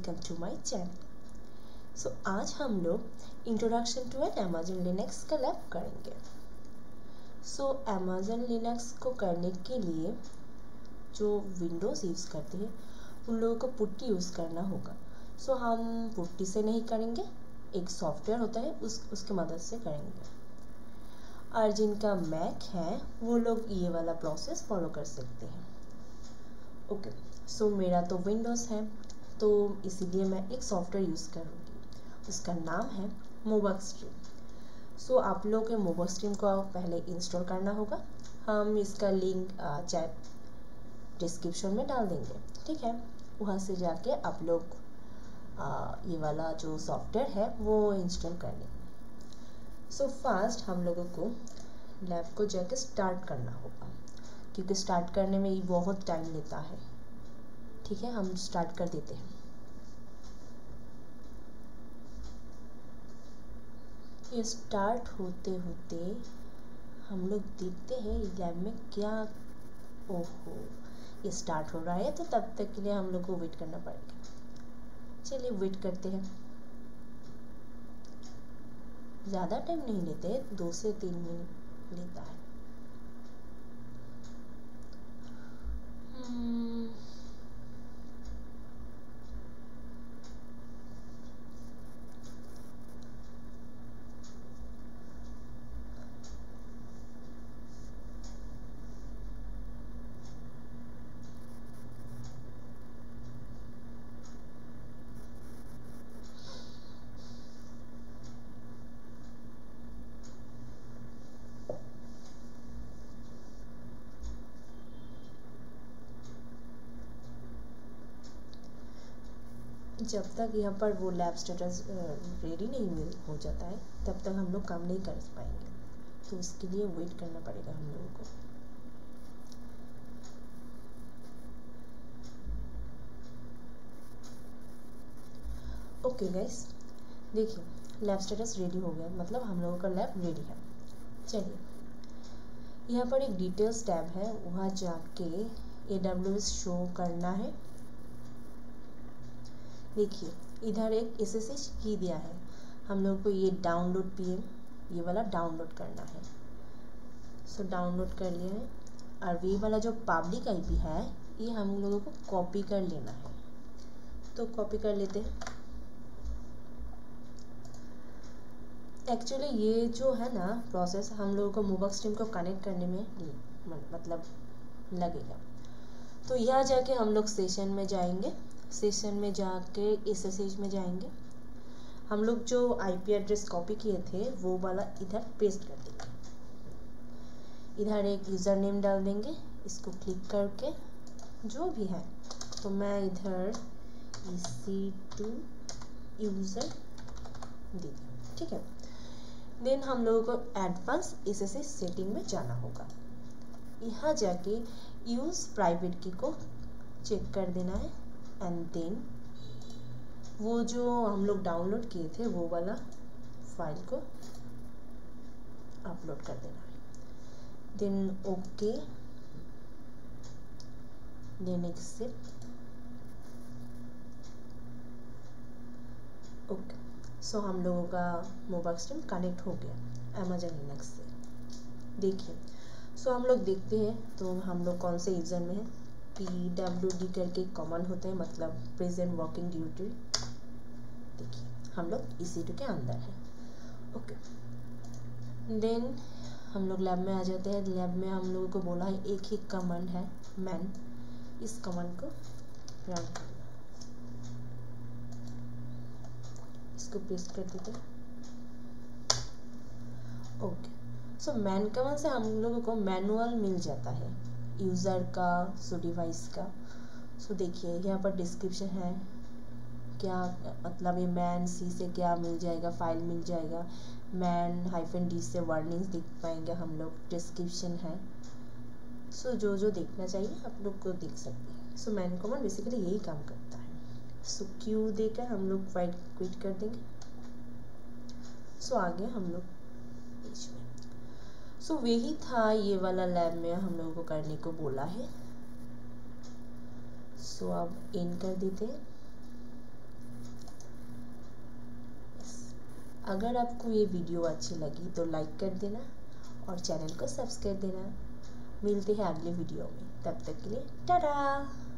Welcome to my channel. So आज हम लोग introduction to an Amazon Linux का लैब करेंगे। सो अमेजन लिनक्स को करने के लिए जो विंडोज़ यूज़ करते हैं उन लोगों को पुट्टी यूज़ करना होगा। सो हम पुट्टी से नहीं करेंगे, एक सॉफ्टवेयर होता है उसकी मदद से करेंगे। और जिनका मैक है वो लोग ये वाला प्रोसेस फॉलो कर सकते हैं। ओके, सो मेरा तो विंडोज़ है तो इसीलिए मैं एक सॉफ्टवेयर यूज़ करूँगी, उसका नाम है मोबास्ट्रीम। सो आप लोग के मोबास्ट्रीम को पहले इंस्टॉल करना होगा। हम इसका लिंक चैट डिस्क्रिप्शन में डाल देंगे, ठीक है। वहाँ से जाके आप लोग ये वाला जो सॉफ्टवेयर है वो इंस्टॉल कर लेंगे। सो फर्स्ट हम लोगों को लैब को जाके स्टार्ट करना होगा, क्योंकि स्टार्ट करने में ये बहुत टाइम लेता है। ठीक है, हम स्टार्ट कर देते हैं। ये स्टार्ट होते होते हम लोग देखते हैं लैब में क्या। ओहो, ये स्टार्ट हो रहा है तो तब तक के लिए हम लोग को वेट करना पड़ेगा। चलिए वेट करते हैं। ज़्यादा टाइम नहीं लेते, 2 से 3 मिनट लेता है। जब तक यहाँ पर वो लैब स्टेटस रेडी नहीं हो जाता है तब तक हम लोग काम नहीं कर पाएंगे, तो उसके लिए वेट करना पड़ेगा हम लोगों को। ओके गाइस, देखिए लैब स्टेटस रेडी हो गया, मतलब हम लोगों का लैब रेडी है। चलिए, यहाँ पर एक डिटेल्स टैब है, वहाँ जाके AWS शो करना है। देखिए इधर एक SSH की दिया है, हम लोग को ये डाउनलोड PM ये वाला डाउनलोड करना है। सो डाउनलोड कर लिया है, और ये वाला जो पब्लिक IP है ये हम लोगों को कॉपी कर लेना है, तो कॉपी कर लेते हैं। एक्चुअली ये जो है ना प्रोसेस हम लोगों को मोबास्ट्रीम को कनेक्ट करने में मतलब लगेगा। तो यहाँ जाके हम लोग सेशन में जाएंगे, सेशन में जाके SSH में जाएंगे। हम लोग जो IP एड्रेस कॉपी किए थे वो वाला इधर पेस्ट कर देंगे। इधर एक यूज़र नेम डाल देंगे, इसको क्लिक करके जो भी है, तो मैं इधर EC2 यूज़र दे दूँ, ठीक है। देन हम लोगों को एडवांस SSH सेटिंग में जाना होगा। यहाँ जाके यूज़ प्राइवेट की को चेक कर देना है, एंड देन वो जो हम लोग डाउनलोड किए थे वो वाला फाइल को अपलोड कर देना है। Then okay, then accept. Okay, so हम लोगों का मोबास्ट्रीम कनेक्ट हो गया अमेजन लिनक्स से। देखिए, सो हम लोग देखते हैं तो हम लोग कौन से यूज़र में है। PWD करके कॉमन होता है, मतलब प्रेजेंट वर्किंग ड्यूटी। देखिए हम लोग EC2 के अंदर है। ओके, देन हम लोग लैब में आ जाते हैं। लैब में हम लोगों को बोला है एक ही कमांड है मैन, इस कमांड को रन करना, इसको पेस्ट कर देते हैं। ओके, सो मैन कमांड से हम लोगों को मैनुअल मिल जाता है यूज़र का, सो डिवाइस का। सो देखिए यहाँ पर डिस्क्रिप्शन है, क्या मतलब ये मैन C से क्या मिल जाएगा, फाइल मिल जाएगा। मैन -D से वार्निंग्स देख पाएंगे हम लोग, डिस्क्रिप्शन है। सो जो देखना चाहिए आप लोग को देख सकते हैं। सो मैन कमांड बेसिकली यही काम करता है। सो क्यू देकर हम लोग फाइल क्विट कर देंगे। सो आगे हम लोग बीच में, सो वही था ये वाला लैब में हम लोगों को करने को बोला है। सो अब इन कर देते हैं। अगर आपको ये वीडियो अच्छी लगी तो लाइक कर देना और चैनल को सब्सक्राइब देना। मिलते हैं अगले वीडियो में, तब तक के लिए टाटा।